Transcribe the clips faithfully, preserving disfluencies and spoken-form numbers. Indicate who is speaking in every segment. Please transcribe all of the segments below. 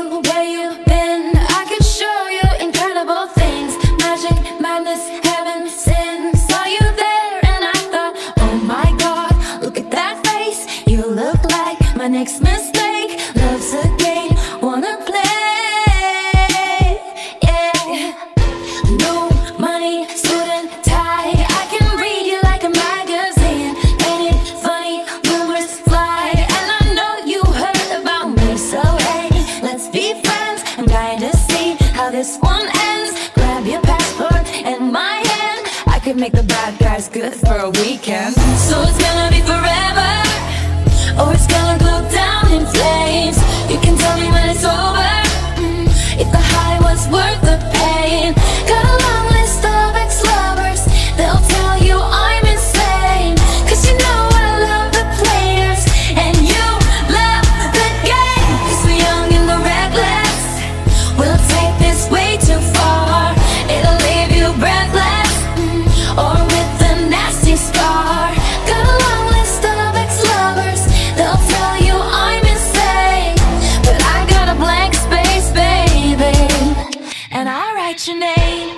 Speaker 1: you where you've been. I could show you incredible things. Magic, madness, heaven, sin. Saw you there and I thought, oh my God, look at that face. You look like my next mistake. Love's a game, wanna play, yeah. No money, suit and tie. I can read you like a magazine. Ain't it funny, rumors fly. And I know you heard about me, so hey, let's be friends. I'm dying to see how this one ends. Grab your passport and my hand. I could make the bad guys good for a weekend. So it's gonna be forever, or it's gonna go down in flames. You can tell me when it's over, mm, if the high was worth the pain. Got a long list of ex-lovers, they'll tell you I'm insane. Cause you know I love the players, and you love the game. Cause we're young and we're reckless, we'll take this way too far. It'll leave you breathless, mm, or with a nasty scar. Got a long list of ex-lovers, they'll tell you I'm insane. But I got a blank space, baby, and I write your name.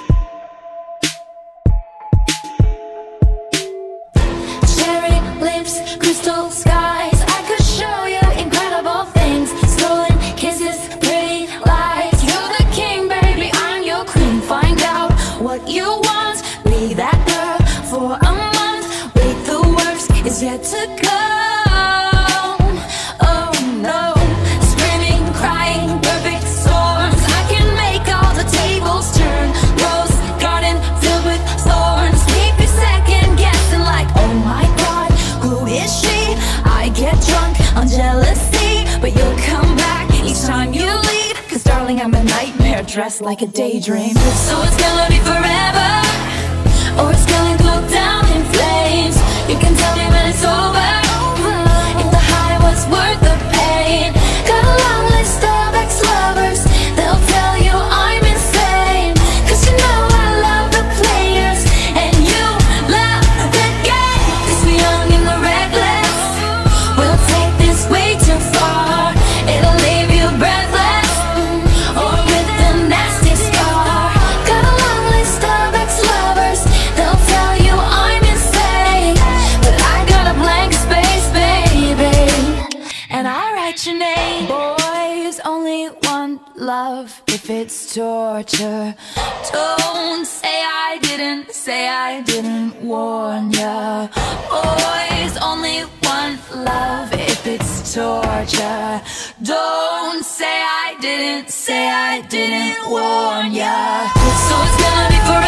Speaker 1: Cherry lips, crystal skies. I could show you incredible things. Stolen kisses, pretty lies. You're the king, baby, I'm your queen. Find out what you want, be that girl for a month. Wait, the worst is yet to come. Oh no, screaming, crying, perfect storms. I can make all the tables turn. Rose garden filled with thorns. Keep you second guessing like, oh my God, who is she? I get drunk on jealousy, but you'll come back each time you leave. Cause darling, I'm a nightmare dressed like a daydream. So it's gonna be forever, or it's gonna go down in flames. You can tell me when it's over, if the high was worth the pain. Got a long list of ex-lovers, they'll tell you I'm insane. Cause you know I love the players, and you love the game. Cause we're young and we're reckless, we'll take this way too far. It'll leave you breathless, mm, or with a nasty scar. Got a long list of ex-lovers, they'll tell you I'm insane. But I got a blank space, baby, and I write your name. Boys only want love if it's torture. Don't say I didn't, say I didn't warn ya. Boys only want love if it's torture. Don't say I didn't, say I didn't warn ya. So it's gonna be forever,